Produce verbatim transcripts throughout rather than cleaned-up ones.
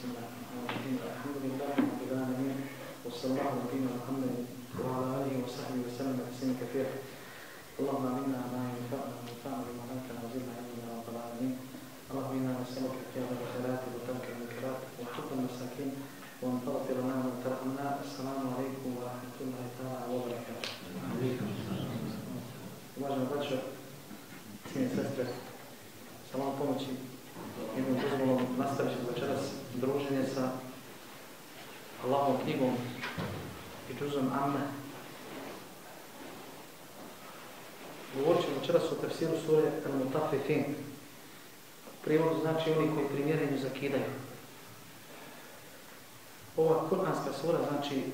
بسم الله الرحمن الرحيم الحمد لله رب العالمين وصلى الله على نبينا محمد وعلى اله وصحبه وسلم تسليما كثيرا اللهم علمنا ما ينفعنا وانفعنا بما علمتنا وزدنا علما يا رب العالمين اللهم انا نسالك فعل الخيرات وترك المنكرات وحب المساكين وان تغفر لنا وان ترحمنا. السلام عليكم ورحمه الله تعالى وبركاته. وعليكم السلام. Uvažena braćo, cijene sestre, sa vam pomoći jednom dozvolom nastavit ćemo večeras druženje sa Allahovom knjigom i džuzom Amme. Govorit ćemo večeras o tefsiru sure Al-Mutaffifin. Prijevodu znači oni koji primjerenju zakidaju. Ova kuranska sura znači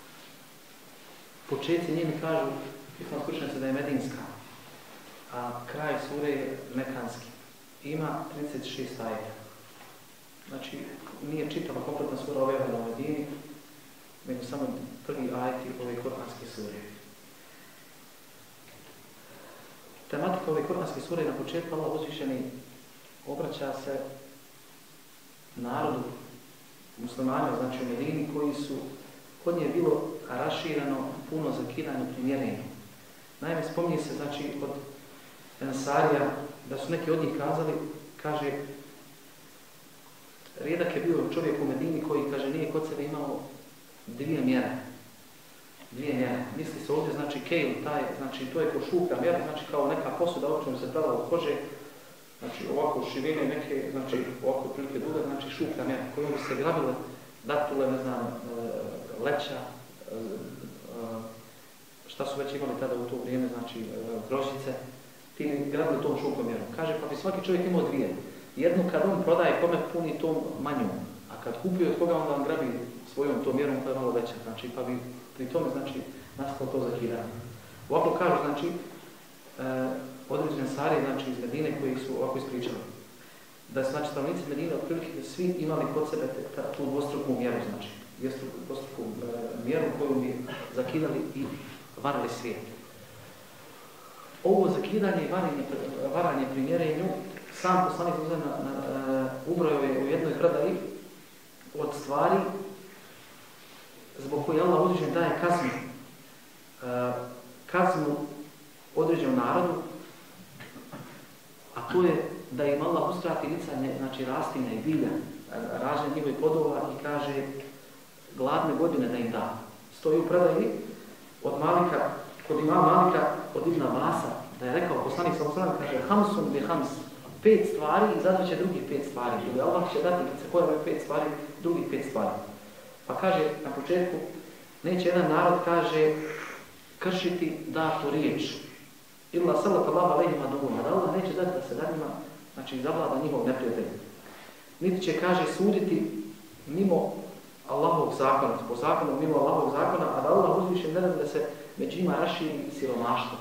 početci njeni kažu islamski učenjaci da je medinska, a kraj sure je mekanski. Ima trideset šest ajeta. Znači, nije čitava kompletna sura objavljena u Medini, nego samo prvi ajeti ove kuranske sure. Tematika ove kuranske sure na početku Allah uzvišeni obraća se narodu muslimana, znači u Medini, koji su, kod nje je bilo raširano puno zakidanja primjerenja. Naime, spominje se, znači, od Ensarija, da su neki od njih kazali, kaže, rijedak je bio čovjek u Medini koji, kaže, nije kod sebe imao dvije mjere. Dvije mjere. Misli se ovdje, znači, kejl, taj, znači, to je ko šuka mjera, znači, kao neka posuda, obično se pravila u kože, znači, ovako širine neke, znači, ovako prilike duga, znači, šuka mjera, kojom bi se grabile datule, ne znam, leća, šta su već imali tada u to vrijeme, znači, grožđice, ti grabili tom šukom mjerom. Kaže, pa bi svaki čovjek imao dvije. Jednu kad on prodaje kome puni tom manjom, a kad kupuje od koga onda on grabi svojom tom mjerom koja je malo veća, znači, pa bi pri tome, znači, nastalo to zakidanje. Ovako kažu, znači, e, određene stvari, znači, iz Medine koji su ovako ispričali. Da su, znači, stanovnici Medine otprilike svi imali kod sebe te, tu dvostruku mjeru, znači, dvostruku e, mjeru koju bi zakidali i varali svijet. Ovo zakidanje i varanje, varanje primjerenju sam poslanik na, na, uh, ubrojao je u jednoj predaji od stvari zbog koje Allah uzvišen daje kaznu. Uh, kaznu određenom narodu, a to je da im Allah uskrati nicanje, znači rastinja i bilja, ražnje njihovih plodova i kaže gladne godine da im da. Stoji u predaji od Malika, kod ima Malika, od Ibn Abasa, da je rekao poslanik sallallahu alejhi ve sellem, kaže hamsun bi hams, pet stvari i zadvaće drugih pet stvari. Ili Allah će dati kad se pojave pet stvari, drugih pet stvari. Pa kaže na početku, neće jedan narod, kaže, kršiti datu riječ. Illa sallallahu alejhi ve sellem, da Allah neće dati da se nad njima, znači zavlada njihov neprijatelj. Niti će, kaže, suditi mimo Allahovog zakona, po zakonu mimo Allahovog zakona, a da Allah uzviše ne da se među njima raširi siromaštvo.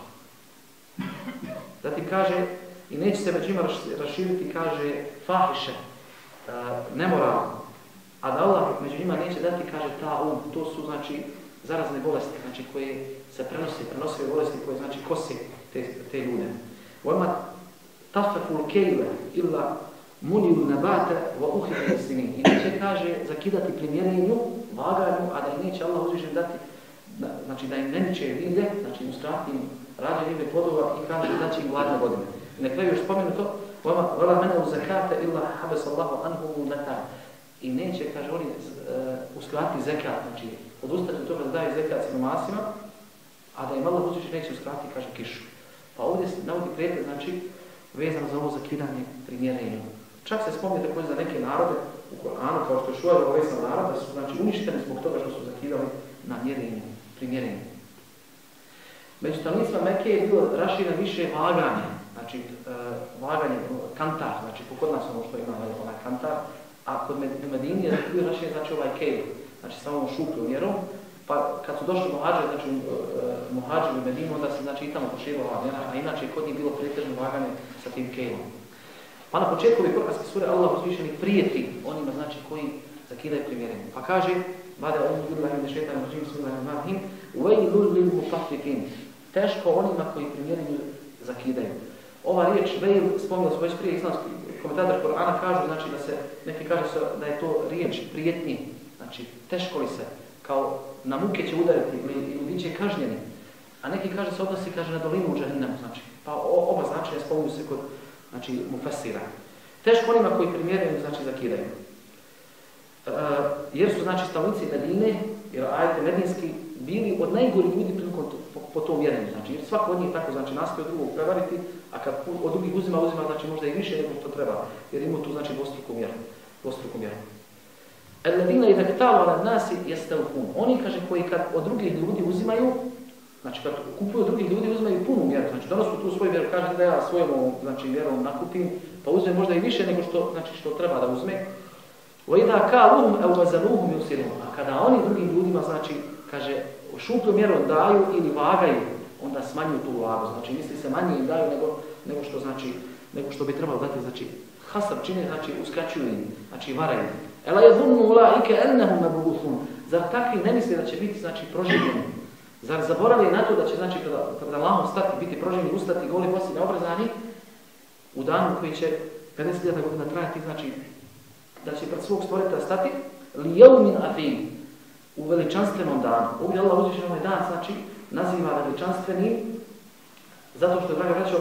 Zatim kaže, i neće se među njima raširiti, kaže, fahiše, uh, nemoral, a da Allah među njima neće dati, kaže, ta um, to su, znači, zarazne bolesti, znači, koje se prenose, prenosive bolesti koje, znači, kose te, te ljude. Vojma tafeful kejle illa muniju nabate va uhire sini. I neće, kaže, zakidati primjerenju, vaganju, a da im neće Allah uzvišen dati, znači, da im ne niče vilje, znači, uskrati im rađe njihove plodova i kaže da će im gladne godine. I na kraju još spomenuto, vela mene u zakate illa habesallahu anhu leta. I neće, kaže, oni uh, uskrati zekat, znači, odustati od toga da daje zekat siromasima, a da im Allah uzvišen neće uskrati, kaže, kišu. Pa ovdje se navodi prijetet, znači, vezano za ovo zakidanje primjerenju. Čak se spominje također za neke narode u Koranu, kao što je Šuajb obavijestan narod, da su, znači, uništeni zbog toga što su zakidali na mjerenju, primjerenju. Među stanovnicima Mekke je bilo rašireno više vaganje, znači uh, vaganje, kantar, znači kod nas ono što ima onaj kantar, a kod Medini je bio rašireno, znači ovaj kejl, znači samo ovom šuplju mjerom, pa kad su došli muhađe, znači uh, muhađe u Medinu, onda se, znači, i tamo poširila ova mjera, a inače kod njih bilo pretežno vaganje sa tim kejlom. Pa na početku ove kuranske sure Allah uzvišeni prijeti onima, znači, koji zakidaju primjerenje. Pa kaže, Bada ovu billahi min šeitanir racim, bismillahirrahmanirrahim, vejlul lil mutaffifin. Teško onima koji primjerenju zakidaju. Ova riječ vejl, spominjali smo već prije islamski komentatori Korana kažu, znači da se, neki kažu da je to riječ prijetnji, znači teško li se, kao na muke će udariti ili, ili bit će kažnjeni. A neki kaže se odnosi, kaže, na dolinu u Džehennemu, znači, pa oba značenja spominju se kod, znači, mufesira. Teško onima koji primjeruju, znači, zakidaju. E, jer su, znači, stanovnici Medine, jer ajte medinski, bili od najgorih ljudi prilikom po, po tom mjerenju, znači, jer svako od njih tako, znači, nastoje od drugog prevariti, a kad od drugih uzima, uzima, znači, možda i više nego što treba, jer ima tu, znači, dvostruku mjeru, dvostruku mjeru. Alladina idha ktalu ala nasi yastawfun. Oni, kaže, koji kad od drugih ljudi uzimaju, znači kad kupuju od drugih ljudi uzimaju punu mjeru, znači donosu tu svoju vjeru, kaže da ja svojom, znači, vjerom nakupim, pa uzmem možda i više nego što, znači, što treba da uzme. Wa idha kaluhum aw wazanuhum yusirun. A kada oni drugim ljudima, znači, kaže, šuplju mjerom daju ili vagaju, onda smanjuju tu vagu, znači misli se manje im daju nego, nego što, znači, nego što bi trebalo dati, znači, hasar čine, znači, uskraćuju im, znači, varaju. Ela yadhunnu ulaika annahum mab'uthun. Zar takvi ne misle da će biti, znači, proživljeni? Zar zaboravljaju na to da će, znači, pred, pred Allahom stati, biti proživljeni, ustati, goli, bosi, neobrazani, u danu koji će pedeset hiljada godina trajati, znači, da će pred svog stvoritelja stati, li yawmin azim, u veličanstvenom danu. Ovdje Allah uzvišen ovaj dan, znači, naziva veličanstvenim, zato što, draga braćo,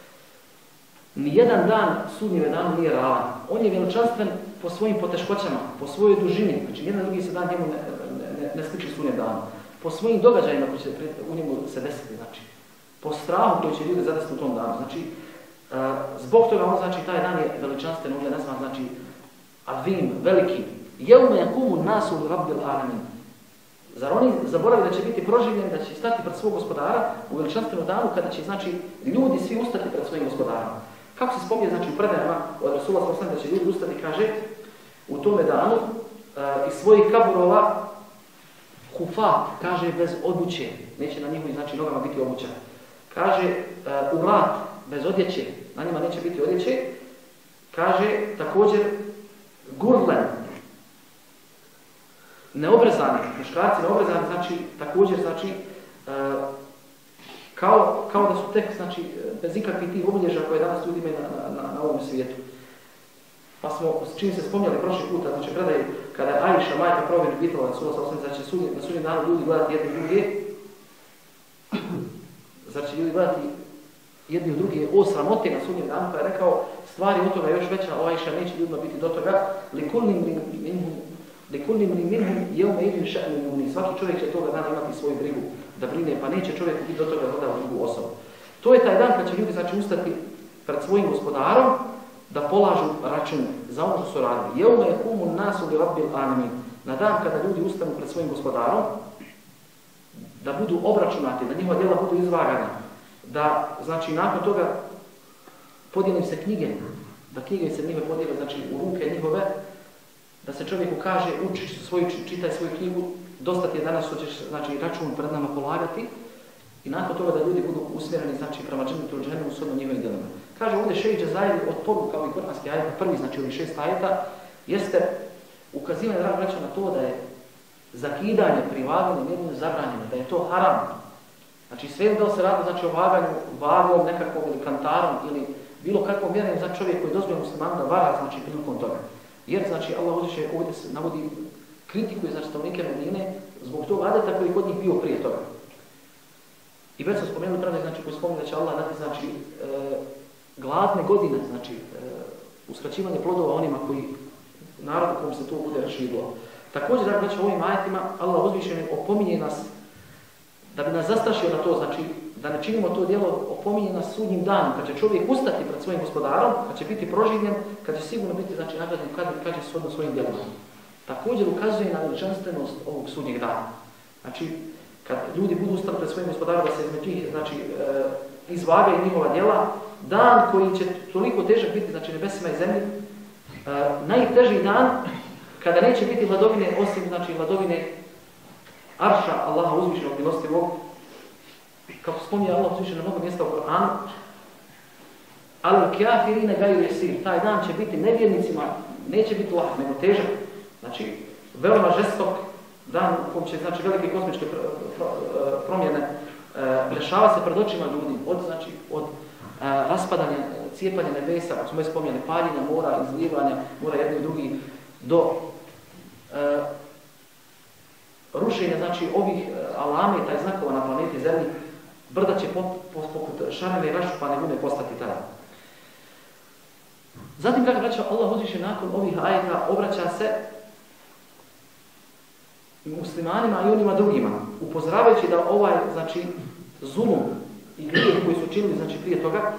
nijedan dan sudnjeve danu nije ravan. On je veličanstven po svojim poteškoćama, po svojoj dužini. Znači, nijedan drugi se dan njemu ne, ne, ne, ne sliči sudnjem danu. Po svojim događajima koji će u njemu se desiti, znači. Po strahu koji će ljudi zadesiti u tom danu. Znači, uh, zbog toga on, znači, taj dan je veličanstven, ovdje nazvan, znači, azim, veliki. Jevme yakumu nasu li rabbil alamin. Zar oni zaboravili da će biti proživljeni, da će stati pred svog gospodara u veličanstvenom danu kada će, znači, ljudi svi ustati pred svojim gospodarom. Kako se spominje, znači, u predajama od Rasula sallallahu alejhi ve sellem da će ljudi ustati, kaže, u tome danu uh, iz svojih kaburova hufat, kaže, bez obuće, neće na njihovim, znači, nogama biti obuća. Kaže, uh, urat, bez odjeće, na njima neće biti odjeće. Kaže, također, gurlen, neobrezani, muškarci neobrezani, znači, također, znači, uh, kao, kao da su tek, znači, bez ikakvih tih obilježa koje danas ljudi imaju na, na, na ovom svijetu. Pa smo, čim se spomnjali prošli puta, znači, predaju, kada je Ajša, majka provjeri pitala na Rasula sallallahu alejhi ve sellem, znači, na sudnjem danu ljudi gledati jedni druge, znači, ljudi gledati jedni u druge o sramote na sudnjem danu, pa je rekao, stvari od toga još veća, o Ajša neće ljudima biti do toga, likulnim minhum, likulnim minhum jevme idin še'nu yuni. Svaki čovjek će toga dana imati svoju brigu da brine, pa neće čovjek biti do toga dodao drugu osobu. To je taj dan kad će ljudi, znači, ustati pred svojim gospodarom da polažu račun za ono što su radili. Jevme yakumu nasu li rabbil alamin. Na dan kada ljudi ustanu pred svojim gospodarom, da budu obračunati, da njihova djela budu izvagana, da, znači, nakon toga podijelim se knjige, da knjige se njihove podijele, znači, u ruke njihove, da se čovjeku kaže, uči svoju, čitaj svoju knjigu, dosta ti je danas što ćeš, znači, račun pred nama polagati, i nakon toga da ljudi budu usmjereni, znači, prema džennetu ili džehennemu shodno njihovim djelima. Kaže ovdje Šejh Džezajri od poruka ovih kuranskih ajeta, prvi, znači, ovih šest ajeta, jeste ukazivanje, drago braćo, na to da je zakidanje pri vaganju mjerenju zabranjeno, da je to haram. Znači, sve da se radi, znači, o vaganju vagom nekakvom ili kantarom ili bilo kakvom mjerenju, znači, čovjek koji dozvoje muslimanu da vara, znači, prilikom toga. Jer, znači, Allah uzviše ovdje se navodi kritiku, znači, stanovnike Medine zbog tog adeta koji kod njih bio prije toga. I već smo spomenuli pravda, znači, koji spominje da će Allah dati, znači, e, gladne godine, znači, e, uskraćivanje plodova onima koji, narodu kojom se to bude raširilo. Također, dakle, znači, ovim ajetima Allah uzvišeni opominje nas, da bi nas zastrašio na to, znači, da ne činimo to djelo, opominje nas sudnjim danom, kad će čovjek ustati pred svojim gospodarom, kad će biti proživljen, kad će sigurno biti, znači, nagrađen, kad, kad će shodno svojim djelom. Također ukazuje na veličanstvenost ovog sudnjeg dana. Znači, kad ljudi budu ustali pred svojim gospodarom, da se između njih, znači, e, izvagaju njihova djela, dan koji će toliko težak biti, znači, nebesima i zemlji, e, najteži dan, kada neće biti vladovine, osim, znači, vladovine Arša, Allaha uzvišenog milostivog, kako spominje Allah uzvišen na mnogo mjesta u Koranu, al-kafirine gaju jesir, taj dan će biti nevjernicima, neće biti lahk, nego težak. Znači, veoma žestok dan u kojem će, znači, velike kozmičke pr pr promjene e, rešava se pred očima ljudi, od, znači, od e, raspadanja cijepanja nebesa, kako smo već spominjali, paljenja mora, izlijevanja mora jedni i drugi, do e, rušenja, znači, ovih alameta i znakova na planeti Zemlji, brda će poput šarene i rašupane lune postati tada. Zatim, kako braća, Allah uzviše nakon ovih ajeta obraća se muslimanima i onima drugima, upozoravajući da ovaj, znači, zulum i grijeh koji su činili, znači, prije toga,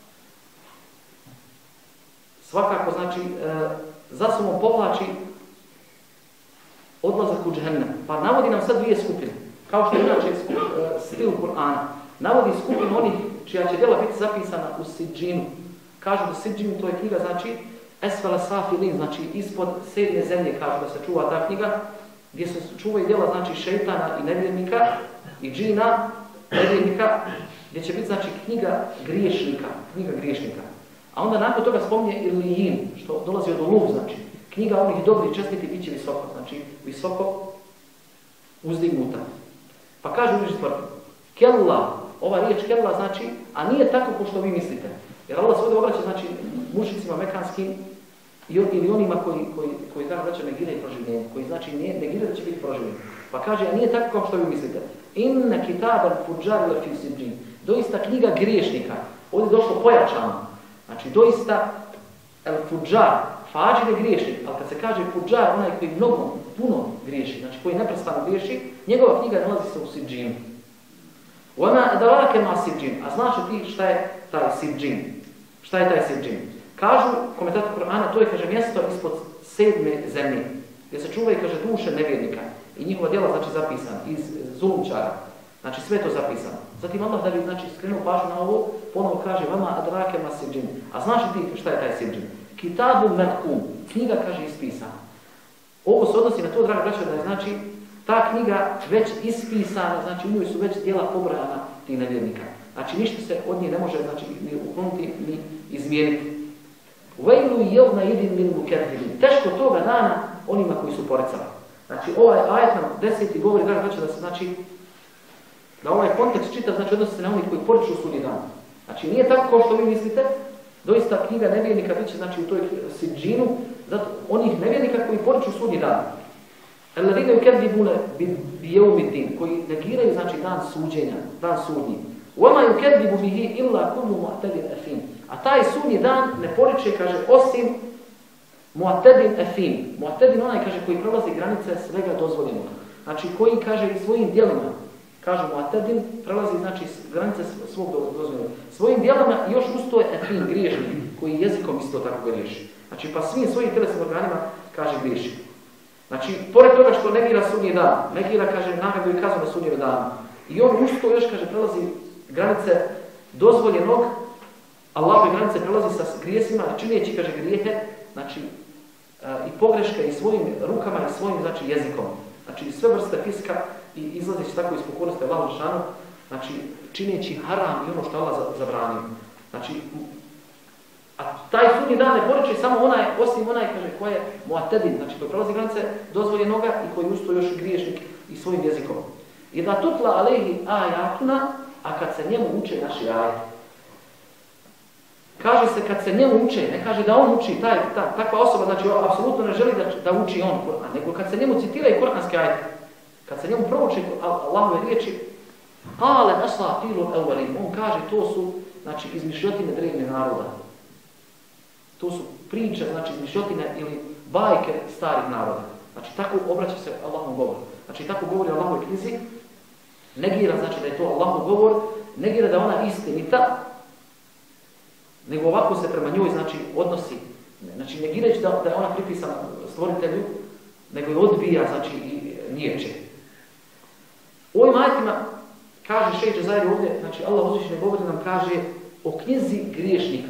svakako, znači, e, za sobom povlači odlazak u džehennem. Pa navodi nam sad dvije skupine. Kao što je inače stil Kur'ana. Navodi skupinu onih čija će djela biti zapisana u Sidžinu. Kažu da Sidžinu to je knjiga, znači Esfala Safilin, znači ispod sedme zemlje, kažu da se čuva ta knjiga, gdje se čuvaju djela, znači šejtana i nevjernika, i džina, nevjernika, gdje će biti, znači, knjiga griješnika, knjiga griješnika. A onda nakon toga spominje Ilijin, što dolazi od Uluv, znači, knjiga onih dobrih, čestiti, bit će visoko, znači, visoko uzdignuta. Pa kaže u stvar, kella, ova riječ kella znači, a nije tako kao što vi mislite. Jer Allah se ovdje obraća, znači, mušicima mekanskim ili onima koji, koji, koji tako vraća negiraju proživljenje, koji znači negiraju da će biti proživljenje. Pa kaže, a nije tako kao što vi mislite. Inna kitaban fuđar le fi sidžin. Doista knjiga griješnika. Ovdje je došlo pojačano. Znači, doista el fuđar, fađir je griješnik, ali kad se kaže fuđar, onaj koji mnogo, puno griješi, znači koji neprestano griješi, njegova knjiga nalazi se u Sidžinu. Ona adrake ma Sidžin, a znaš li ti šta je taj Sidžin? Šta je taj Sidžin? Kažu komentator Kur'ana, to je, kaže, mjesto ispod sedme zemlje, gdje se čuvaju, kaže, duše nevjernika i njihova djela, znači, zapisana iz zulumčara. Znači, sve to zapisano. Zatim Allah, da bi, znači, skrenuo pažnju na ovo, ponovo kaže, vama adrake ma Sidžin. A znaš li ti šta je taj Sidžin? Kitabu merkum, knjiga, kaže, ispisana. Ovo se odnosi na to, draga braća, da je, znači, ta knjiga već ispisana, znači, u njoj su već djela pobrojana tih nevjernika. Znači, ništa se od nje ne može, znači, ni ukloniti, ni izmijeniti. Vejlu jevna jedin min mukerhibin. Teško toga dana onima koji su porecali. Znači, ovaj ajet nam deseti govori, draga braća, da se, znači, da ovaj kontekst čita, znači, odnosi se na onih koji poriču sudnji dan. Znači, nije tako kao što vi mislite. Doista knjiga nevjernika bit će, znači, u toj Sidžinu, zato onih nevjernika koji poriču sudnji dan. Alladine yukadzibuna bi yawmiddin, koji negiraju, znači, dan suđenja, dan sudnji. Wama yukadzibu bihi illa kullu mu'tadin afim. A taj sudnji dan ne poriče, kaže, osim mu'tadin afim. Mu'tadin onaj, kaže, koji prolazi granice svega dozvoljenog. Znači, koji, kaže, i svojim djelima, kaže mu'tadin, prelazi, znači, granice svog dozvoljenog. Svojim djelima još usto je afim, griješnik, koji jezikom isto tako griješi. Znači, pa svim svojim tjelesnim organima, kaže, griješi. Znači, pored toga što negira sudnji dan, negira, kaže, nagradu i kaznu na sudnjem danu. I on usto još, kaže, prelazi granice dozvoljenog, Allahove granice prelazi sa grijesima, čineći, kaže, grijehe, znači, i pogreške i svojim rukama i svojim, znači, jezikom. Znači, sve vrste fiska i izlazeći tako iz pokornosti Allahu dželešanu, znači, čineći haram i ono što Allah zabranio. Znači, a taj sudnji dan ne poriče samo onaj, osim onaj, kaže, koji je mu'tadin, znači, koji prelazi granice dozvoljenoga i koji usto još griješnik i svojim jezikom. I da tutla alejhi ajatuna, a kad se njemu uče naši ajeti. Kaže se kad se njemu uče, ne kaže da on uči, taj, ta, takva osoba, znači, apsolutno ne želi da, da uči on Kur'an, nego kad se njemu citiraju kur'anske ajete, kad se njemu prouči Allahove riječi, ale asatirul awwalin, on kaže to su, znači, izmišljotine drevnih naroda. To su priče, znači, izmišljotine ili bajke starih naroda. Znači, tako obraća se Allahom govor. Znači, tako govori Allahove knjizi, negira, znači, da je to Allahov govor, negira da ona istinita, nego ovako se prema njoj, znači, odnosi. Znači, negirajući da, da je ona pripisana stvoritelju, nego je odbija, znači, i niječe. U ovim ajetima, kaže šejh Džezajri ovdje, znači, Allah uzvišeni govori nam kaže o knjizi griješnika.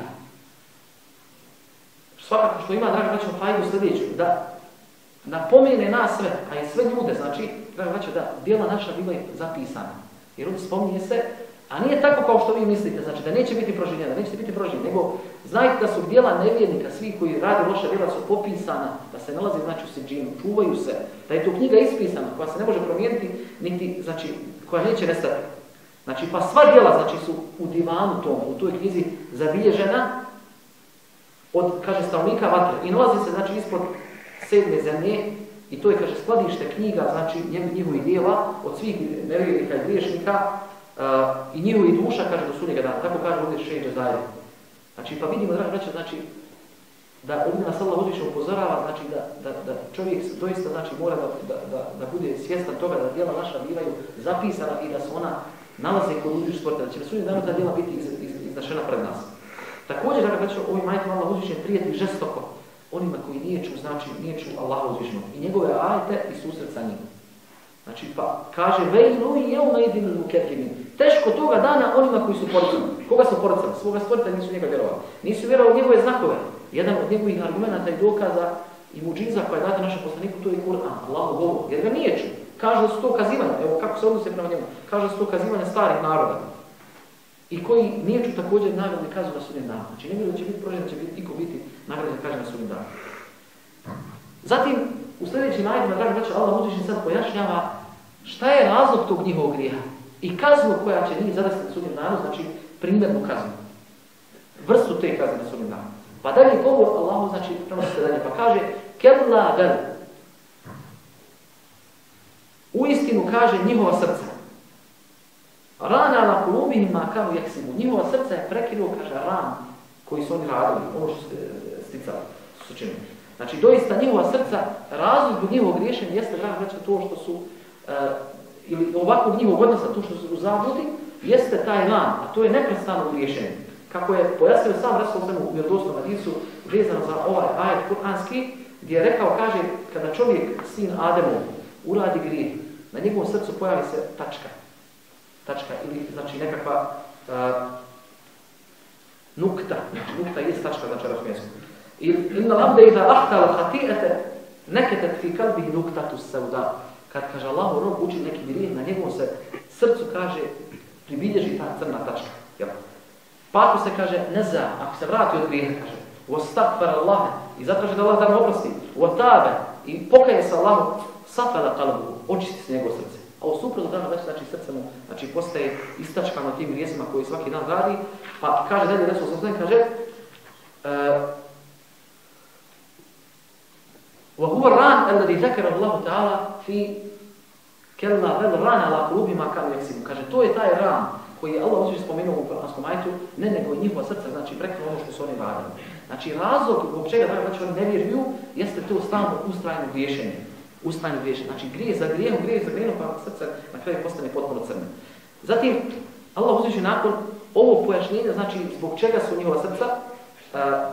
Svakako što ima, draga braćo, fajdu sljedeću, da napomene nas sve, a i sve ljude, znači, draga braćo, da djela naša bivaju zapisana. Jer ovdje spominje se, a nije tako kao što vi mislite, znači da neće biti proživljena, da neće biti proživljena, nego znajte da su djela nevjernika, svi koji rade loša djela su popisana, da se nalazi, znači, u Sidžinu, čuvaju se, da je to knjiga ispisana, koja se ne može promijeniti, niti, znači, koja neće nestati. Znači, pa sva djela, znači, su u divanu tomu, u toj knjizi zabilježena od, kaže, stanovnika vatre i nalazi se, znači, ispod sedme zemlje i to je, kaže, skladište knjiga, znači, njihovih dijela od svih nevjernika i griješnika uh, i njihovih duša, kaže, do sudnjega dana. Tako kaže ovdje Šejh Džezajri. Znači, pa vidimo, dragi braćo, znači, da ovdje nas Allah uzviše upozorava, znači, da, da, da čovjek doista, znači, mora da, da, da, da bude svjestan toga da djela naša bivaju zapisana i da se ona nalaze kod uzviše sporta, da će na sudnjem danu ta djela biti iz, iz, iznašena pred nas. Također, dragi braćo, ovim ajetom Allah uzviše prijeti žestoko onima koji niječu, znači, niječu Allaha uzvišenog i njegove ajete i susret sa njim. Znači, pa kaže, vejnu i jevma idinu mukerkimin. Teško toga dana onima koji su poricali. Koga su poricali? Svoga stvoritelja nisu njega vjerovali. Nisu vjerovali u njegove znakove. Jedan od njegovih argumenta i dokaza i muđiza koja je data našem poslaniku, to je Kur'an, Allahu govor. Jer ga nije čuo. Kaže da su to kazivanja, evo kako se odnose prema njemu, kaže da su to kazivanja starih naroda. I koji nije čuo također nagrade kazu na sudnjem danu. Znači, ne vjerujem da će biti prožen, da će biti, iko biti nagradan kaže na sudnjem danu. Zatim, u sljedećim ajetima, dragi braćo, Allah uzvišen sad pojašnjava šta je razlog tog njihovog grijeha i kaznu koja će njih zadesiti na sudnjem danu, znači primjernu kaznu. Vrstu te kazne na sudnjem danu. Pa dalje govor Allahu, znači, prenosi se dalje, pa kaže Kella vel. Uistinu kaže njihova srca. Rana la kulubihim ma kanu yaksibu. Njihova srca je prekinuo, kaže, ran koji su oni radili, ono što su sticali, su činili. Znači, doista njihova srca, razlog njihovog griješenja jeste, dragi braćo, to što su, uh, ili ovakvog njihovog odnosa, to što su u zabludi, jeste taj ran, a to je neprestano griješenje. Kako je pojasnio sam Rasul u vjerodostojnom hadisu vezano za ovaj ajet kuranski, gdje je rekao, kaže, kada čovjek, sin Ademov, uradi grijeh, na njegovom srcu pojavi se tačka. Tačka ili, znači, nekakva uh, nukta. Znači, nukta je tačka, znači, razumijensku. Inna l'abde idha ahtala hati'ete neketet fi kalbihi nuktatu sauda. Kad, kaže, Allahu rob uči neki grijeh, na njegovom se srcu, kaže, pribilježi ta crna tačka. Jel? Pa ako se, kaže, neza, ako se vrati od grijeha, kaže, وَاسْتَغْفَرَ اللَّهَ i zatraži da Allah da mu oprosti, وَتَابَ i pokaje se Allahu, safala qalbuhu, očisti se njegovo srce. A u suprotnom danu već, znači, srce mu, znači, postaje istačkano tim grijesima koji svaki dan radi, pa kaže dalje Resul sallallahu alejhi ve sellem, kaže, وَهُوَ الرَّانْ الَّذِي ذَكَرَ اللَّهُ تَعَالَى فِي كَلَّا بَلْ رَانَ عَلَى قُلُوبِهِمْ كَانُوا يَكْسِبُونَ. Kaže, to je taj ran koji je Allah uzviše spomenuo u Kuranskom ajetu, ne nego njihova srca, znači prekinuo ono što su oni radili. Znači, razlog zbog čega znači oni ne vjeruju jeste to stalno ustrajno griješenje. Ustrajno griješenje. Znači, grijeh za grijehom, grijeh za grijehom, pa srce na kraju postane potpuno crno. Zatim, Allah uzviše nakon ovog pojašnjenja, znači zbog čega su njihova srca, a,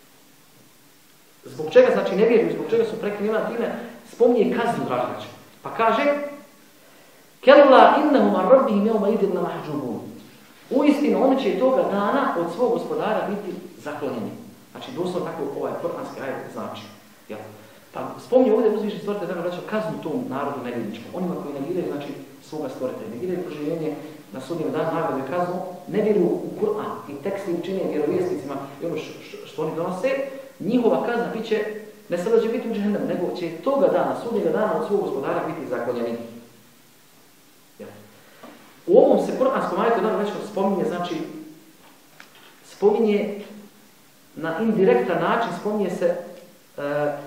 zbog čega znači ne vjeruju, zbog čega su prekinjena time, spominje kaznu vražača. Pa kaže, Kella innahum ar rabbihim yawma idin lamahjubun. Uistinu oni će toga dana od svog gospodara biti zaklonjeni. Znači doslovno tako ovaj kuranski ajet znači. Ja. Pa spominje ovdje uzvišeni stvoritelj da vraća kaznu tom narodu nevjerničkom. Onima koji negiraju znači svoga stvoritelja, negiraju proživljenje na sudnjem danu nagradu i kaznu, ne vjeruju u Kur'an i tekst im čine vjerovjesnicima i ono što, što oni donose, njihova kazna biće ne sada će biti u džehennemu, nego će toga dana, sudnjega dana od svog gospodara biti zaklonjeni. U ovom se kuranskom ajetu dan već spominje, znači, spominje na indirektan način, spominje se uh,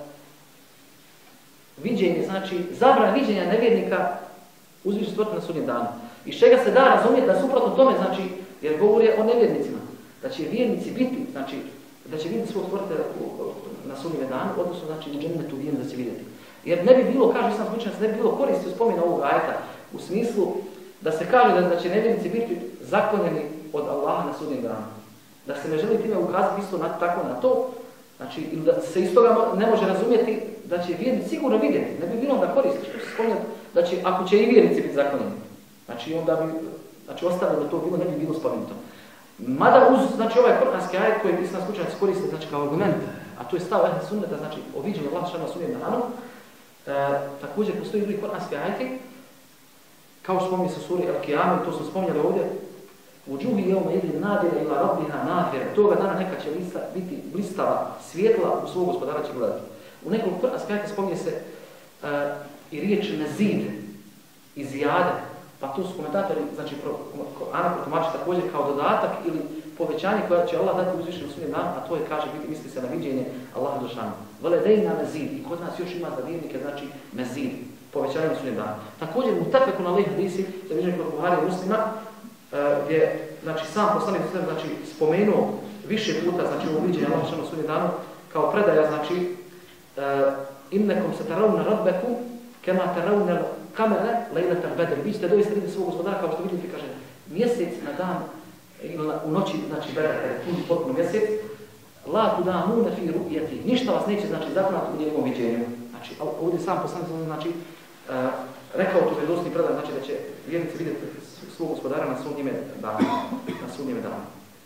viđenje, znači, zabrana viđenja nevjernika uzvišenog stvoritelja na sudnjem danu. Iz čega se da razumjeti da suprotno tome, znači, jer govori o nevjernicima, da će vjernici biti, znači, da će vidjeti svog stvoritelja na sudnjem danu, odnosno, znači, u džennetu vjerni da će vidjeti. Jer ne bi bilo, kaže sam slučajno, ne bi bilo koristi u spomenu ovog ajeta, u smislu da se kaže da, da će nevjernici biti zaklonjeni od Allaha na sudnjem danu. Da se ne želi time ukazati isto na, tako na to, znači, ili da se iz toga ne može razumjeti da će vjernici sigurno vidjeti. Ne bi bilo da koristi, što se spominje, da će, ako će i vjernici biti zaklonjeni. Znači, onda bi, znači, ostavljeno da to bilo, ne bi bilo spomenuto. Mada uz, znači, ovaj kuranski ajet koji bi se na slučajno koriste, znači, kao argument, a to je stav ehli sunneta, znači, o viđenju Allaha na sudnjem danu, e, također postoji drugi kuranski ajeti, kao što spominje se u suri Al-Qiyama, to smo spominjali ovdje, Vujuhi yawma idin nadira ila rabbiha nadira. Toga dana neka će lista biti blistava, svjetla u svog gospodara će gledati. U nekom aspektu spominje se uh, i riječ nazid iz jade, pa tu su komentatori, znači Ana protumači također kao dodatak ili povećanje koje će Allah dati uzvišenom sudnjem danu, a to je, kaže, biti misli se na viđenje Allaha dželešanu. Veledejna mezid, i kod nas još ima za vjernike, znači mezid, povećanje na sudnjem danu. Također, mutafekun alejhi hadisi, zabilježeni kod Buharija i Muslima, gdje, znači, sam poslanik znači spomenuo više puta, znači, ovo viđenje Allaha dželešanu na sudnjem danu, kao predaja, znači, innekom se taravna rabbekum, kema taravna kamere lejletar bedr. Vi ćete doista vidjeti svog gospodara kao što vidite, kaže, mjesec na dan, u noći, znači, bedra, kada je pun potpuno mjesec, la tudamune fi ru'yati. Ništa vas neće, znači, zaklati u njegovom viđenju. Znači, ovdje sam poslanik, znači, uh, rekao to vjerodostojni predaj, znači da će vjernici vidjeti svog gospodara na sudnjeme danu. Na sudnjeme danu.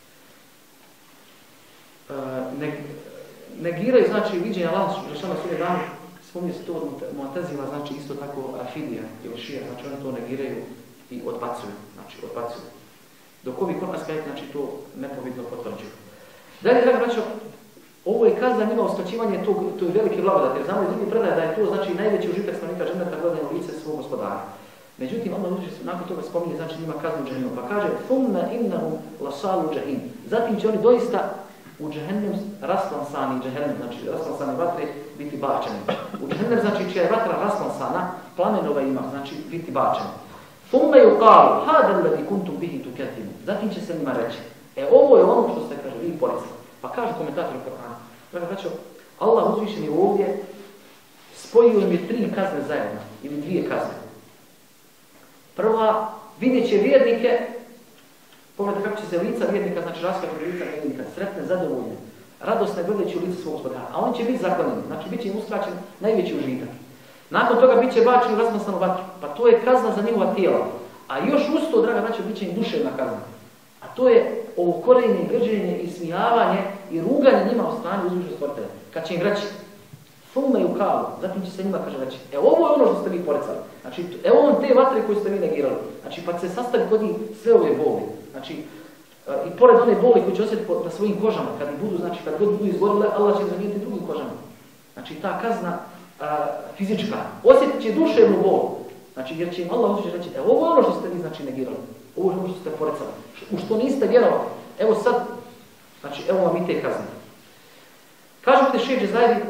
Uh, neg, negiraju, znači, viđenje Allaha dželešanu na sudnjem danu. Spominje se to od Mu'tazila, znači isto tako Afidija ili Šija, znači oni to negiraju i odbacuju, znači odbacuju. Dok ovi kuranski ajeti, znači to nepobitno potvrđuju. Dalje, draga braćo, ovo je kazna njima uskraćivanje tog, toj velike blagodati, jer znamo i drugi predaje da je to, znači, najveći užitak stanovnika dženeta gledanje u lice svog gospodara. Međutim, Allah nakon toga spominje, znači, njima kaznu džehennemu, pa kaže thumma innahum lasalu džahim. Zatim će oni doista u džehennem raslansani, džehennem, znači raslansani vatre, biti bačeni. U džehennem, znači, čija je vatra raslansana, plamenova ima, znači, biti bačeni. Thumma yuqalu hada alladhi kuntum bihi tukadzibun. Zatim će se njima reći, e ovo je ono što ste, kaže, vi poricali. Pa kaže komentator Kur'ana, draga braćo, Allah uzvišen je ovdje spojio im je tri kazne zajedno, ili dvije kazne. Prva, vidjet će vjernike, pogledajte kako će se lica vjernika, znači raskati lica vjernika, sretne, zadovoljne, radosne gledajući u lice svog gospodara, a on će biti zaklonjen, znači bit će im uskraćen najveći užitak. Nakon toga bit će bačen u razmasanu vatru, pa to je kazna za njihova tijela. A još uz to, draga braćo, bit će im duševna kazna. A to je ovo korenje, grđenje, ismijavanje i ruganje njima od strane uzvišenog stvoritelja. Kad će im reći, thumma yuqalu, zatim će se njima, kaže, reći, e ovo je ono što ste vi porecali. Znači, evo on te vatre koje ste vi negirali. Znači, pa se sastavi kod njih sve ove boli. Znači, i pored one boli koje će osjetiti na svojim kožama, kad budu, znači, kad god budu izgorile, Allah će zamijeniti drugim kožama. Znači, ta kazna a, fizička, osjetit će duševnu bol. Znači, jer će im Allah uzvišen reći, e ovo je ono što ste vi, znači, negirali. Ovo je ono što ste porecali. U što niste vjerovali. Evo sad, znači, evo vam i te kazne. Kaže ovdje Šejh Džezajri,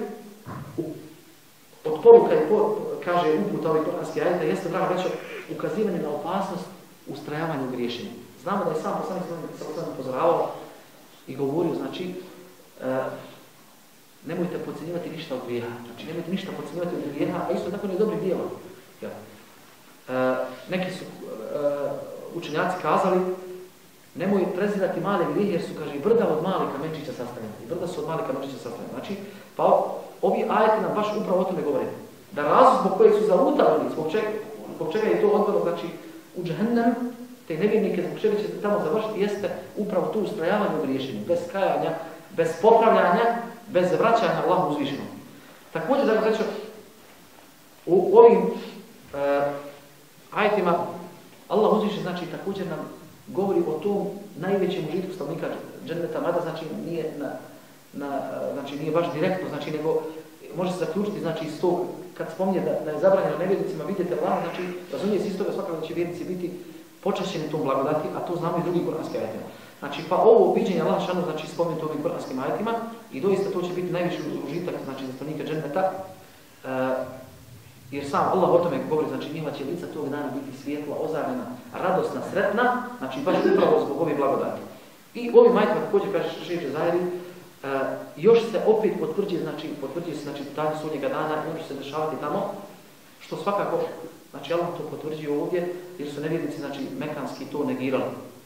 od poruka i po, kaže uputa ovih kuranskih ajeta, jeste, draga braćo, ukazivanje na opasnost ustrajavanja u griješenju. Znamo da je sam poslanik sallallahu alejhi upozoravao i govorio, znači, e, nemojte podcjenjivati ništa od grijeha. Znači, nemojte ništa podcjenjivati od grijeha, a isto tako ne dobrih djela. Ja. E, neki su e, učenjaci kazali, nemoj prezirati male grijehe jer su, kaže, brda od malih kamenčića sastavljena. I brda su od malih kamenčića sastavljena. Znači, pa ovi ajeti nam baš upravo o tome govore. Da razlog zbog kojeg su zalutali, zbog čega, zbog čega je to odvelo, znači, u džehennem, te nevjernike, zbog čega će se tamo završiti, jeste upravo to ustrajavanje u griješenju, bez kajanja, bez popravljanja, bez vraćanja Allahu uzvišenom. Također, da ga u ovim uh, ajetima Allah uzvišen, znači, također nam govori o tom najvećem užitku stanovnika dženneta, mada, znači, nije na, na, znači, nije baš direktno, znači, nego može se zaključiti, znači, iz tog, kad spominje da, da je zabranjeno nevjernicima vidjeti Allah, znači, razumije se iz toga svakako da će vjernici biti počašćeni tom blagodati, a to znamo i drugi kuranski ajetima. Znači, pa ovo viđenje Allah šanu, znači, spomenuti ovim kuranskim ajetima i doista to će biti najveći užitak, znači, za stanovnika dženneta, uh, jer sam Allah o tome govori, znači, njihova će lica tog dana biti svijetla, ozarena, radosna, sretna, znači, baš upravo zbog ove blagodati. I ovim ajetima također, kaže Šejh Džezajri, Uh, još se opet potvrđuje, znači, potvrđuje se, znači, dan sudnjega dana i ono će se dešavati tamo, što svakako, znači, Allah to potvrđuje ovdje, jer su nevjernici, znači, mekanski to negirali.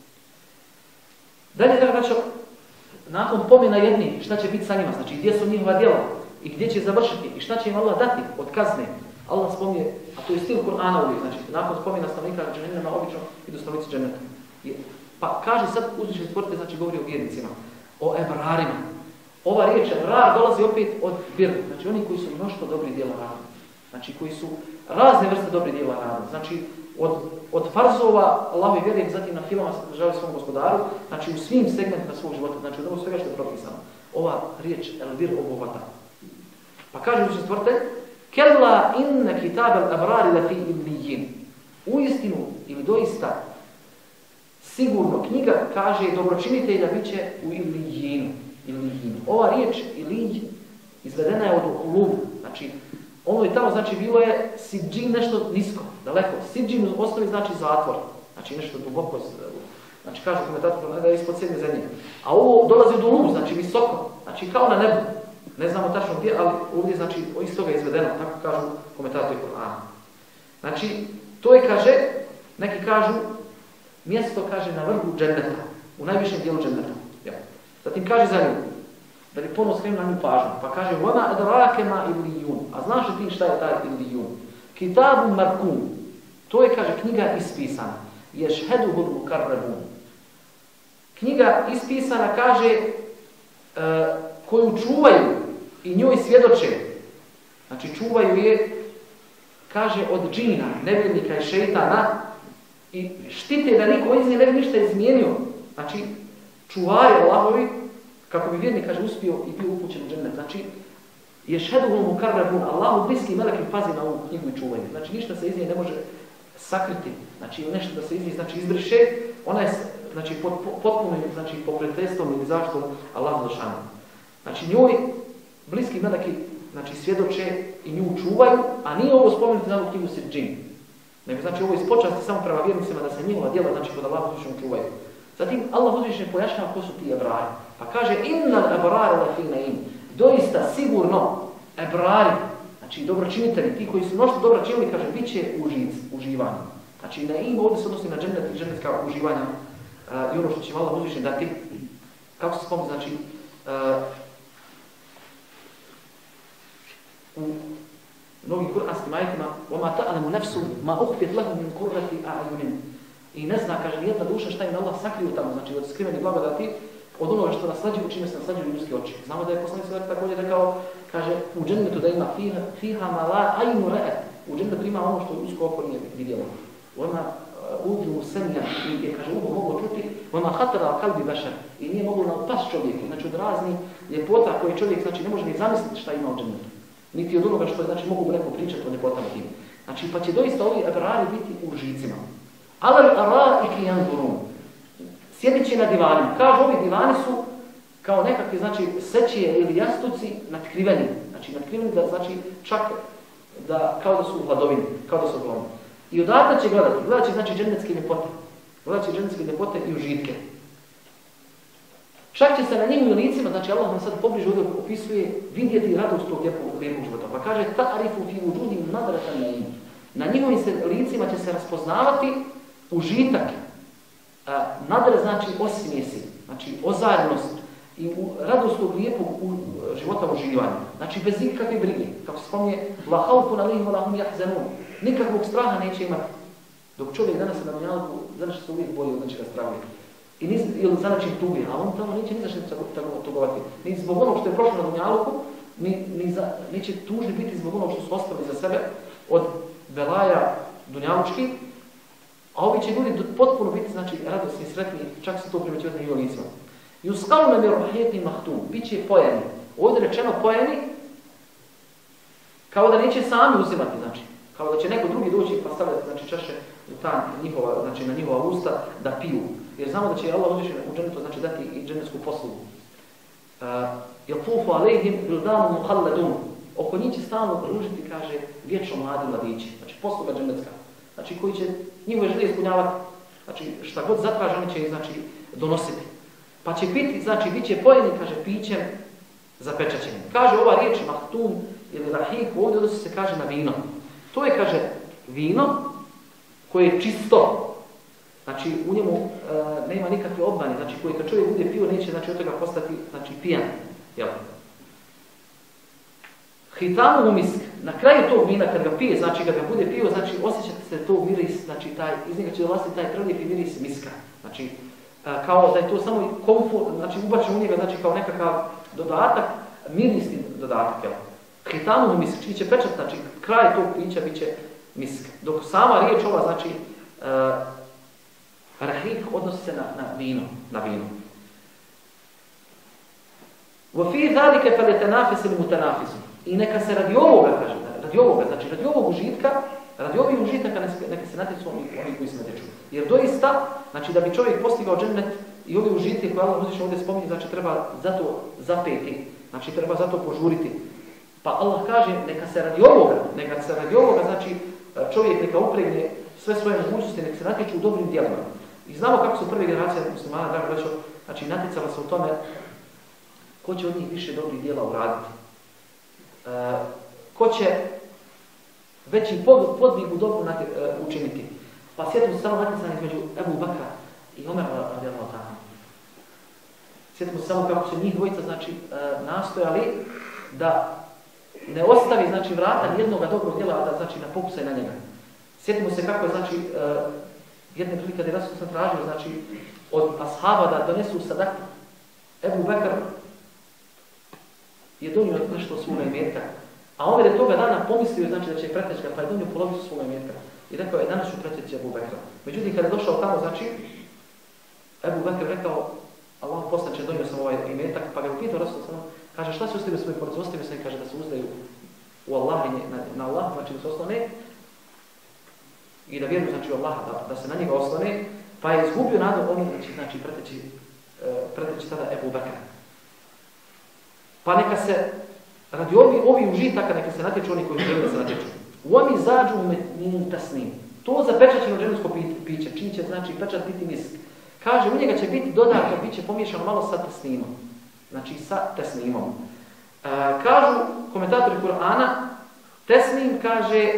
Dalje, draga braćo, nakon pomena jedni, šta će biti sa njima, znači, gdje su njihova djela i gdje će završiti i šta će im Allah dati od kazne, Allah spominje, a to je stil Kur'ana uvijek, znači, nakon spomena stanovnika džehennema, obično idu stanovnici dženneta. Pa kaže sad uzvišeni stvoritelj, znači, govori o vjernicima, o ebrarima. Ova riječ ebrar dolazi opet od bir, znači oni koji su mnoštvo dobrih djela radili. Znači koji su razne vrste dobrih djela radili. Znači od, od farzova Allahove vjere, zatim na filama se državaju svom gospodaru, znači u svim segmentima svog života, znači od ovog svega što je propisano. Ova riječ el bir obuhvata. Pa kaže učin stvoritelj, kella inne kitab el ebrari lafi illijin. Uistinu ili doista sigurno, knjiga kaže dobročinitelja bit će u ilijinu. ilijinu. Ova riječ ilij izvedena je od luv, znači ono i tamo znači bilo je sidžin nešto nisko, daleko. Sidžin u osnovi znači zatvor, znači nešto duboko, znači kažu komentator da je ispod sedme zemlje. A ovo dolazi do luv, znači visoko, znači kao na nebu. Ne znamo tačno gdje, ali ovdje znači iz toga je izvedeno, tako kažu komentatori Kur'ana. Znači, to je, kaže, neki kažu, mjesto, kaže, na vrhu dženneta, u najvišem dijelu dženneta. Ja. Zatim kaže za nju, da bi ponovno skrenuo na nju pažnju, pa kaže, وَمَا أَدْرَاكَ مَا إِلِّيُّونَ. A znaš li ti šta je taj ilijun? Kitabu markum. To je, kaže, knjiga ispisana. يَشْهَدُهُ الْمُكَرَّبُونَ. Knjiga ispisana, kaže, e, koju čuvaju i njoj svjedoče. Znači, čuvaju je, kaže, od džina, nevjernika i šeitana i štite da niko iz nje ne bi ništa izmijenio. Znači, čuvaju Allahovi kako bi vjernik, kaže, uspio i bio upućen u džennet. Znači, yešheduhum mukarrabun, Allahu bliski meleki pazi na ovu knjigu i čuvaju. Znači, ništa se iz nje ne može sakriti. Znači, nešto da se iz nje znači, izbriše, ona je znači, pot, potpuno znači, pokretestvom ili zaštom Allahu dešanu. Znači, njoj bliski meleki znači, svjedoče i nju čuvaju, a nije ovo spomenuti za ovu knjigu Sidžin. Nego znači ovo je iz počasti samo prema vjernicima da se njihova djela znači kod Allaha uzvišenog čuvaju. Zatim Allah uzvišen pojašnjava ko su ti ebrari. Pa kaže innal ebrari lafi naim. Doista sigurno ebrari, znači dobročinitelji, ti koji su mnoštvo dobra činili, kaže bit će užic, uživanje. Znači naim ovdje se odnosi na džennet i džennetska uživanja uh, i ono što će Allah uzvišen dati. Kako se spomni, znači uh, u mnogim kuranskim ajetima وَمَا تَعْلَمُ نَفْسُ مَا أُخْفِتْ لَهُمْ مِنْ قُرَّةِ أَعْيُنٍ. I ne zna, kaže, nijedna duša šta im Allah sakrio tamo, znači od skriveni blagodati, od onoga što naslađuju, čime se naslađuju ljudski oči. Znamo da je poslanik sallallahu alejhi ve sellem također rekao, kaže, u džennetu da ima fiha, fiha ma la aynu ra'at. U džennetu ima ono što ljudsko oko nije vidjelo. وَمَا أُذْنُ سَمِعَ, i je, kaže, uho moglo čuti, وَمَا خَطَرَ عَلَى قَلْبِ بَشَرٍ, i nije moglo na pas čovjeku, znači od raznih ljepota koje čovjek znači ne može ni zamisliti šta ima u džennetu. Niti od onoga što je, znači, mogu neko pričati o ljepotama tim. Znači, pa će doista ovi ebrari biti u žicima. Alal ara'iki yanzurun. Sjedit će na divanima. Kažu, ovi divani su kao nekakve, znači, sećije ili jastuci natkriveni. Znači, natkriveni da, znači, čak da, kao da su u hladovini, kao da su odlomni. I odatle će gledati. Gledat će, znači, džennetske ljepote. Gledat će džennetske ljepote i užitke. Čak će se na njihovim licima, znači Allah nam sad pobliže ovdje opisuje, vidjeti radost tog lijepog, lijepog života. Pa kaže, ta'arifu fi wujuhihim nadratan na'im. Na njihovim se licima će se raspoznavati užitak. A, nadre znači osmijesi, znači ozarnost i u, radost tog lijepog u, života uživanja. Znači bez nikakve brige. Kako se spominje, la haufun alejhim wa la hum yahzanun. Nikakvog straha neće imati. Dok čovjek danas na dunjaluku, danas se uvijek boji od nečega straha. I niz, ili za način tuge, a on tamo neće ni za što tugovati. Ni zbog onog što je prošlo na dunjaluku, ni, ni za, neće tužni biti zbog onog što su ostavili za sebe od belaja dunjalučki, a ovi će ljudi potpuno biti, znači, radosni i sretni, čak se to primećuje na njihovim licima. I u skalu nam je rohjetni mahtum, bit će pojeni. Ovdje rečeno pojeni, kao da neće sami uzimati, znači, kao da će neko drugi doći pa stavljati, znači, čaše u ta njihova, znači, na njihova usta da piju. Jer znamo da će Allah uzvišen u džennetu znači dati i džennetsku poslugu. Yatufu alejhim wildanun mukhalladun. Oko njih će stalno kružiti, kaže, vječno mladi mladići. Znači posluga džennetska. Znači koji će njihove želje ispunjavati. Znači šta god zatraže, oni će ih znači donositi. Pa će biti, znači bit će pojeni, kaže, pićem zapečaćenim. Kaže ova riječ mahtum ili rahik, ovdje odnosi se kaže na vino. To je, kaže, vino koje je čisto. Znači, u njemu e, nema nikakve obmane, znači koji kad čovjek bude pio, neće znači, od toga postati znači, pijan. Jel? Hitamu misk, na kraju tog vina kad ga pije, znači kad ga bude pio, znači osjećate se to miris, znači taj, iz njega će dolaziti taj prelijepi miris miska. Znači, e, kao da je to samo komfort, znači ubačen u njega, znači kao nekakav dodatak, mirisni dodatak. Jel? Hitamu misk, čiji će pečat, znači kraj tog pića bit će misk. Dok sama riječ ova, znači, e, rahik odnosi se na, na vino, na vino. Wa fi zalika falyatanafasu almutanafisun. I neka se radi ovoga, kaže, radi ovoga, znači radi ovog užitka, radi ovih užitaka neka se natječu oni, oni koji se natječu. Jer doista, znači da bi čovjek postigao džennet i ove užitke koje Allah uzvišeno ovdje spominje, znači treba zato zapeti, znači treba zato požuriti. Pa Allah kaže neka se radi ovoga, neka se radi ovoga, znači čovjek neka upregne sve svoje mogućnosti, neka se natječu u dobrim djelima. I znamo kako su prve generacije muslimana, drago braćo, znači natjecala se u tome ko će od njih više dobrih djela uraditi. E, ko će veći podvig u dobru učiniti. Pa sjetimo se samo natjecanja između Ebu Bakra i Omera radijallahu ta'ala. Sjetimo se samo kako su njih dvojica znači, e, nastojali da ne ostavi znači, vrata nijednog dobrog djela, a da znači, na pokusaj na njega. Sjetimo se kako je znači, e, jedne prilike kada je Rasul sam tražio znači, od ashaba da donesu sadaku. Ebu Bekr je donio nešto svoga imetka. A Omer je toga dana pomislio znači, da će preteći ga, pa je donio polovicu svoga imetka. I rekao je, danas ću preteći Ebu Bekra. Međutim, kada je došao tamo, znači, Ebu Bekr rekao, Allah poslanče, donio sam ovaj imetak, pa ga je upitao Rasul sam, kaže, šta se ostavio svoj porodicu? Ostavio sam i kaže da se uzdaju u Allah, na, na Allah, znači da se oslone i da vjeruju znači u Allaha, da, da se na njega oslone, pa je izgubio nadu oni, znači, znači preteći, preteći tada Ebu Bekra. Pa neka se, radi ovi, ovi užitaka, neka se natječu oni koji žele da se natječu. U oni zađu min tasnim. To zapečaćeno dženevsko piće, čiji će znači pečat biti misk. Kaže, u njega će biti dodato, bit će pomiješano malo sa tasnimom. Znači sa tasnimom. E, kažu komentatori Kur'ana, tasnim kaže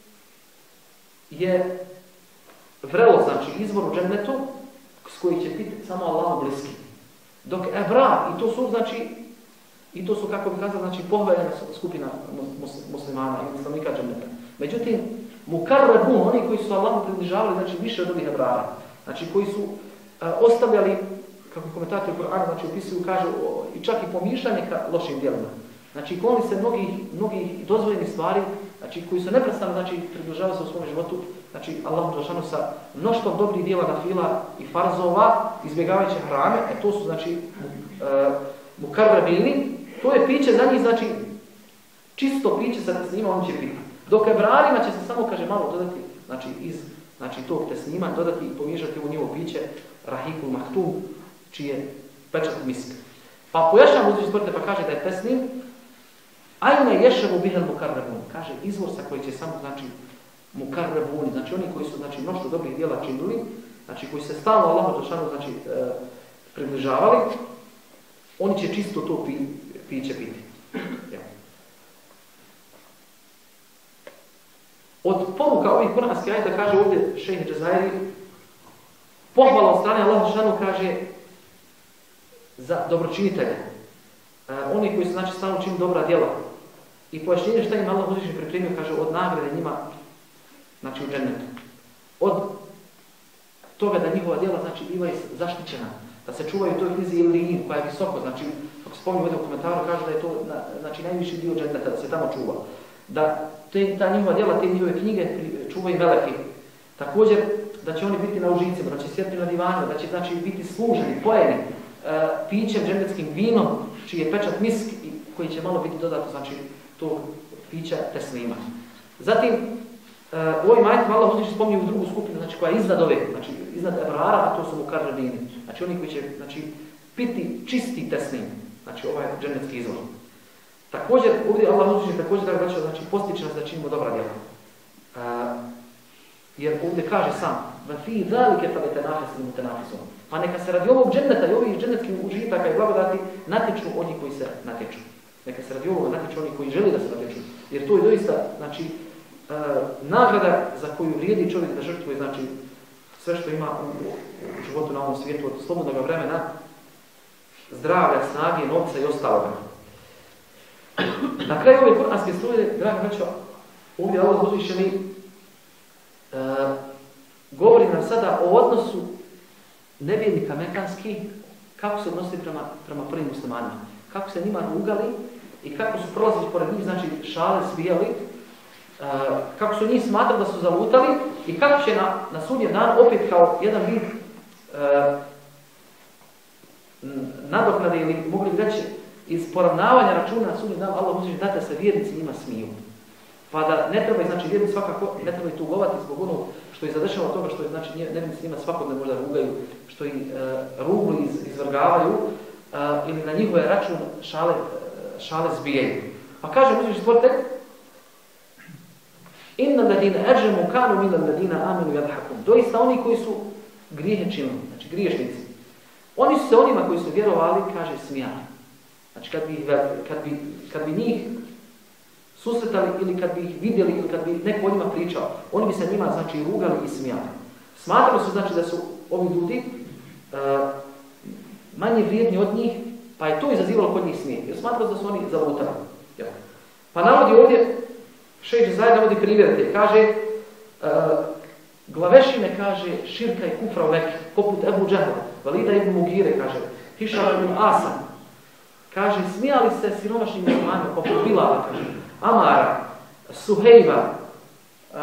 je vrelo, znači izvor u džennetu s koji će biti samo Allahu bliski. Dok ebra, i to su znači I to su, kako bi kazali, znači, pohvaljena skupina muslimana i muslimika dženneta. Međutim, mukarrabun, oni koji su Allahu približavali, znači, više od ovih ebrara. Znači, koji su uh, ostavljali, kako komentatori Kur'ana, znači, opisuju, kažu, o, i čak i pomišljanje ka lošim djelima. Znači, kloni se mnogih, mnogih dozvoljenih stvari, znači, koji su neprestano, znači, približavali se u svom životu, znači, Allahu dželešanu sa mnoštvom dobrih djela na fila i farzova, izbjegavajući hrame, e to su, znači, uh, mukarrabini. To je piće za njih, znači, čisto piće sa tesnima, on će piti. Dok ebrarima će se samo, kaže, malo dodati, znači, iz znači, tog tesnima, dodati i pomiješati u njihovo piće, rahikul mahtum, čiji je pečat misk. Pa pojašnjamo uzviš sporte, pa kaže da je tesnim, ajme ješevu bihel mukarrabun, kaže, izvor sa koji će samo, znači, mukarrabuni, znači, oni koji su, znači, mnoštvo dobrih djela činili, znači, koji se stalno Allahu dželešanu, znači, e, približavali, oni će čisto to pi, piće piti. Ja. Od poruka ovih kuranskih ajeta kaže ovdje šejh Džezairi, pohvala od strane Allaha dželešanu kaže za dobročinitelje. E, oni koji su znači stalno čini dobra djela. I pojašnjenje šta im Allah uzvišeni pripremio, kaže od nagrade njima, znači u džennetu. Od toga da njihova djela znači bivaju zaštićena. Da se čuvaju u toj knjizi Illijin, koja je visoko, znači, kako spominju ovdje u komentaru, kaže da je to znači, najviši dio dženneta, da se tamo čuva. Da te, ta njihova djela, te njihove knjige čuvaju meleki. Također, da će oni biti na užicima, da će sjediti na divanu, da će znači, biti služeni, pojeni e, pićem, džennetskim vinom, čiji je pečat misk i koji će malo biti dodato, znači, tog pića teslima. Zatim, Uh, u ovim ajetima Allah uzvišeni spominje u drugu skupinu, znači koja je iznad ove, znači iznad ebrara, a to su mukarrabini. Znači oni koji će znači, piti čisti tesnim, znači ovaj džennetski izvor. Također, ovdje Allah uzvišeni također da vraća, znači postiče nas da činimo dobra djela. Uh, jer ovdje kaže sam, va fi zalike falyatanafasul mutanafisun. Pa neka se radi ovog dženneta i ovih džennetskih užitaka i blagodati natječu oni koji se natječu. Neka se radi ovog natječu oni koji žele da se natječu. Jer to je doista, znači, Uh, nagrada za koju vrijedi čovjek da žrtvuje, znači sve što ima u, u životu na ovom svijetu, od slobodnog vremena, zdravlja, snage, novca i ostaloga. Na kraju ove kuranske struje, draga braćo, ovdje Allah uzvišeni uh, govori nam sada o odnosu nevjernika mekanskih, kako se odnosi prema, prema prvim muslimanima, kako se njima rugali i kako su prolazili pored njih, znači šale svijali, Uh, kako su njih smatrali da su zalutali i kako će na, na sudnji dan opet kao jedan vid uh, nadoknade ili mogli reći iz poravnavanja računa na sudnji dan Allah uzvišeni da se vjernici njima smiju. Pa da ne treba, znači vjernici svakako, ne treba i tugovati zbog onog što je zadešava toga što je, znači, nevjernici njima svakodne možda rugaju, što ih e, ruglu iz, izvrgavaju e, ili na njihove račun šale, šale zbijaju. Pa kaže uzvišeni stvoritelj: Inna alladina ajramu kanu min alladina amanu yadhakun. Doista oni koji su grijehe činili, znači griješnici, oni su se onima koji su vjerovali, kaže, smijali. Znači kad bi, kad bi, kad bi njih susretali ili kad bi ih vidjeli ili kad bi neko o njima pričao, oni bi se njima, znači, rugali i smijali. Smatrali su, znači, da su ovi ljudi uh, manje vrijedni od njih, pa je to izazivalo kod njih smijeh, jer smatrali da su oni zalutali. Pa navodi ovdje, Šejh Džezajir navodi primjer te, kaže, uh, glavešine, kaže, širka i kufra u Mekki, poput Ebu Džehla, Valida ibn Mugire, kaže, Hišama ibn Asan, kaže, smijali se siromašnim muslimanima, poput Bilala, kaže, Amara, Suhejba, uh,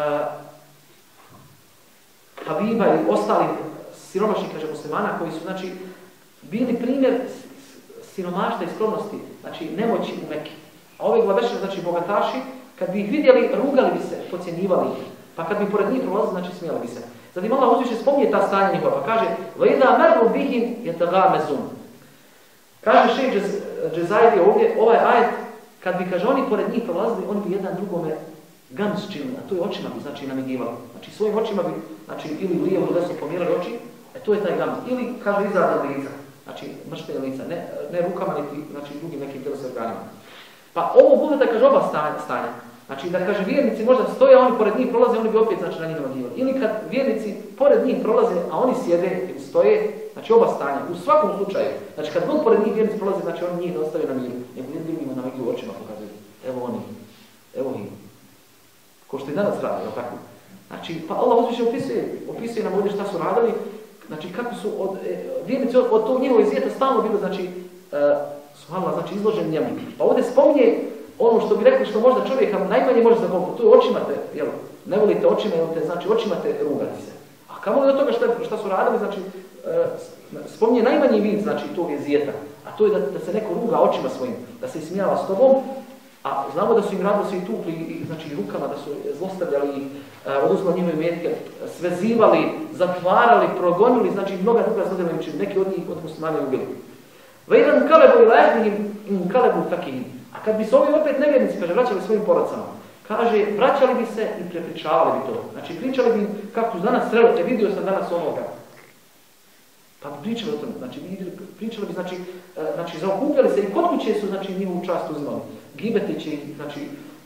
Habiba i ostali siromašni, kaže, muslimana koji su, znači, bili primjer siromaštva i skromnosti, znači, nemoći u Mekki. A ove glavešine, znači, bogataši, kad bi ih vidjeli, rugali bi se, podcjenjivali ih. Pa kad bi pored njih prolazili, znači, smijali bi se. Zatim Allah uzviše spominje ta stanja njihova, pa kaže: "Vajda meru bihim yatagamazun." Kaže Šejh Džezajir ovdje, ovaj ajet, kad bi, kaže, oni pored njih prolazili, oni bi jedan drugome gams činili, a to je očima bi, znači, namigivali. Znači, svojim očima bi, znači, ili lijevo ili desno pomjerali oči, e to je taj gams. Ili, kaže, izadan lica, znači, mrštenje lica, ne, ne rukama, niti, znači, drugim nekim tjelesnim organima. Pa ovo bude da kaže oba stanja. Znači da kaže vjernici možda stoje, a oni pored njih prolaze, oni bi opet, znači, na njih namigivali. Ili kad vjernici pored njih prolaze, a oni sjede ili stoje, znači oba stanja. U svakom slučaju, znači kad god pored njih vjernici prolaze, znači oni njih ne ostaju na miru, nego ljudima namiguju očima, pokazuju. Evo oni, evo im. Ko što i danas radi, jel tako? Znači, pa Allah uzviše opisuje, opisuje nam ovdje šta su radili, znači kako su od, e, vjernici od, od tog njihovog izvijeta stalno bilo, znači, e, subhanallah, znači izložen njemu. Pa ovdje spominje ono što bi rekli što možda čovjeka najmanje može zakompati, to je očima te, jel, ne volite očima, jel te, znači očima te rugati se. A kamo li od toga šta, šta su radili, znači, e, spominje najmanji vid, znači, tog jezijeta, a to je da, da se neko ruga očima svojim, da se ismijava s tobom, a znamo da su im radili svi tukli, i, znači, rukama, da su zlostavljali ih, e, oduzmali njihove metke, svezivali, zatvarali, progonili, znači, mnoga druga zlostavljala im, neki od njih od muslimana ubili. Vejdan kalebu ila ehlihim in kalebu fakihim. A kad bi se ovi opet nevjernici, kaže, vraćali svojim porodcama, kaže, vraćali bi se i prepričavali bi to. Znači, pričali bi kako su danas sreli, vidio sam danas onoga. Pa bi pričali o tome, znači, pričali bi, znači, znači zaokupljali se i kod kuće su, znači, njihovu čast uzimali. Gibeteći, znači,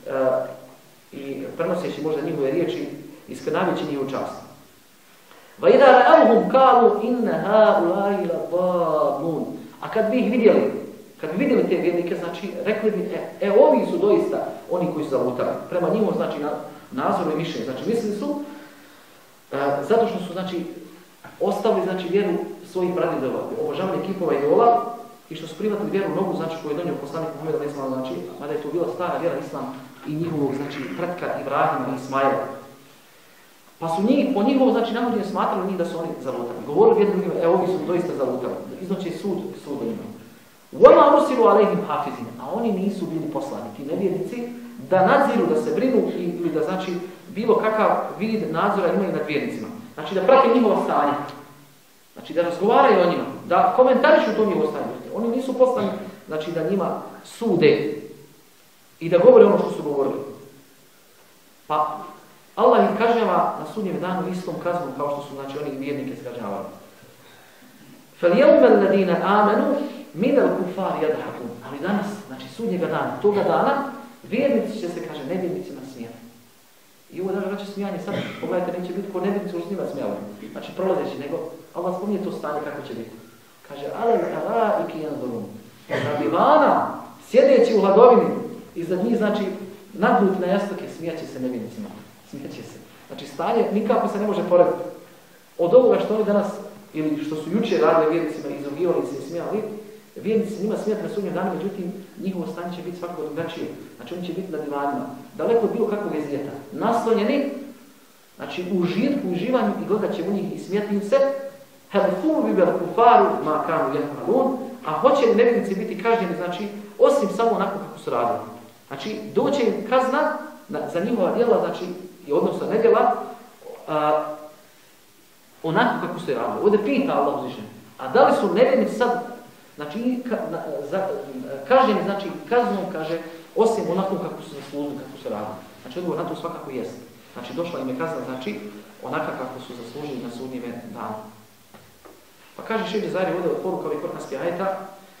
i prenoseći možda njihove riječi, iskrnavjeći njihovu čast. Va idha ra'awhum qalu inna ha'ula'i ladallun. A kad bi ih vidjeli, kad bi vidjeli te vjernike, znači, rekli bi, e, e, ovi su doista oni koji su zalutali. Prema njihovom, znači, na, nazoru i mišljenju. Znači, mislili su, e, zato što su, znači, ostavili, znači, vjeru svojih pradjedova, obožavanje kipova i idola, i što su prihvatili vjeru mnogu, znači, koju je donio poslanik Muhammed alejhi ve sellem, znači, mada je to bila stara vjera islam i njihovog, znači, pretka Ibrahima i Ismaila. Pa su njih, po njihovom, znači, navođenju smatrali njih da su oni zalutali. Govorili jednim drugim, e, ovi su doista zalutali. Iznoće sud, sud o njima. وَمَا أُرْسِلُوا عَلَيْهِمْ حَافِظِينَ. A oni nisu bili poslani, ti nevjernici, da nadziru, da se brinu ili da, znači, bilo kakav vid nadzora imaju nad vjernicima. Znači, da prate njihova stanja. Znači, da razgovaraju o njima, da komentarišu to njihovo stanje. Oni nisu poslani, znači, da njima sude i da govore ono što su govorili. Pa Allah ih kažnjava na sudnjem danu istom kaznom kao što su, znači, oni vjernike kažnjavali. فَالْيَوْمَ الَّذِينَ آمَنُوا مِنَ الْكُفَّارِ يَضْحَكُونَ. Ali danas, znači sudnjega dana, toga dana, vjernici će se, kaže, nevjernicima smijati. I ovo daže vraća smijanje, sad pogledajte, neće biti ko nevjernici uz njima smijali. Znači prolazeći, nego Allah spominje to stanje kako će biti. Kaže, ale kara i kijandorum. Na divana, sjedeći u hladovini, iza njih, znači, nadnuti na jastoke, smijaće se nevjernicima. Smijaće se. Znači stanje nikako se ne može porediti. Od ovoga što oni danas, ili što su jučer radili vjernicima, izrugivali se i smijali, vjernici njima smijati na sudnjem danu, međutim, njihovo stanje će biti svakako drugačije. Znači oni će biti na divanima, daleko od bilo kakvog jezijeta. Naslonjeni, znači u užitku, uživanju i gledat će u njih i smijati im se, helfum bibel kufaru ma kanu jehmalun, a hoće nevjernici biti kažnjeni, znači, osim samo onako kako su radili. Znači, doće im kazna na, za njihova djela, znači, i odnosno nedjela, a, onako kako se radi. Ovdje pita Allah uzvišeni. A da li su nevjernici sad, znači, ka, na, za, kažnjeni, znači, kaznom, kaže, osim onako kako su zaslužili, kako se radi. Znači, odgovor na to svakako jest. Znači, došla im je kazna, znači, onaka kako su zaslužili na sudnjime danu. Pa kaže Šejh Džezari ovdje od poruka ovih kuranskih ajeta,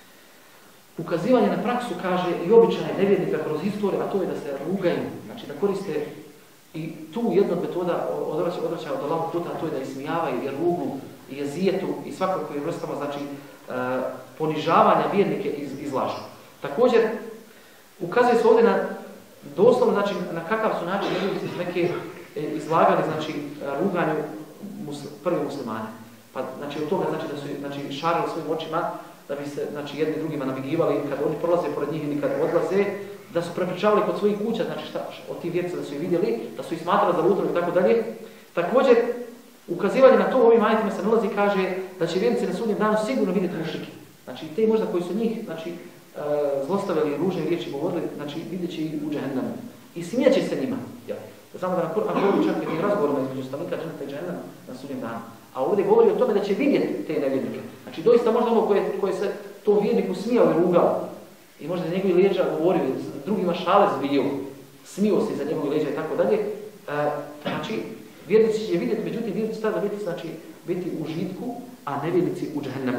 ukazivanje na praksu, kaže, i običaje nevjernika kroz istoriju, a to je da se rugaju, znači da koriste i tu jedna od metoda odvraća od Allahovog puta, a to je da ismijavaju i ruglu i jezijetu i svakako je vrstama, znači, e, ponižavanja vjernike iz, izlažu. Također, ukazuje se ovdje na doslovno, znači, na kakav su način nevjernici neke e, izlagali, znači, ruganju muslim, prvi muslimani. Pa, znači, od toga, znači, da su, znači, šarili svojim očima, da bi se, znači, jedni drugima nabigivali, kad oni prolaze pored njih ili kad odlaze, da su prepričavali kod svojih kuća, znači, šta, od tih vjerca da su ih vidjeli, da su ih smatrali za lutrove i tako dalje. Također, ukazivanje na to u ovim ajetima se nalazi, kaže da će vjernici na sudnjem danu sigurno vidjeti mušrike. Znači, te možda koji su njih, znači, e, zlostavili ružne riječi govorili, znači, vidjet će ih u džehennemu. I smijeće se njima. Ja. Znamo da na Kur'an govori čak i razgovorima između stanovnika dženneta i džehennema na sudnjem danu. A ovdje govori o tome da će vidjeti te nevjernike. Znači, doista možda ono koje, koje se tom vjerniku smijao i rugao. I možda za njegovi leđa govorio, drugima šale zbio, smio se za njegovi leđa i tako dalje. E, znači, vjernici će vidjeti, međutim, vjernici tada biti, znači, biti u žitku, a nevjernici u džehennemu.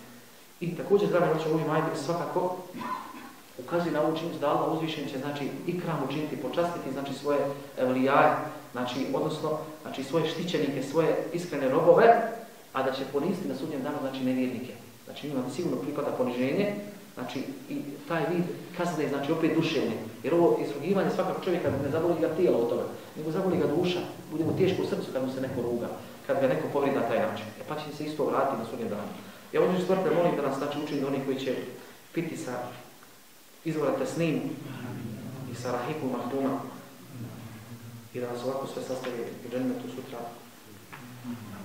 I također, drago noće, ovim ajetima svakako ukazuje na ovu činjenica da Allah uzvišen će, znači, ikram učiniti, počastiti, znači, svoje evlijaje, znači, odnosno, znači, svoje štićenike, svoje iskrene robove, a da će poniziti na sudnjem danu, znači, nevjernike. Znači, njima sigurno pripada poniženje, znači, i taj vid kazne, znači, opet duševne. Jer ovo izrugivanje svakog čovjeka ne zaboli ga tijelo od toga, nego zaboli ga duša. Bude mu teško u srcu kad mu se neko ruga, kad ga neko povredi na taj način. E pa će se isto vratiti na sudnjem danu. Ja ovdje stvarno molim da nas, znači, učini oni koji će piti sa izvora tesnim i sa rahiku mahduma i da nas ovako sve sastavi u džennetu sutra.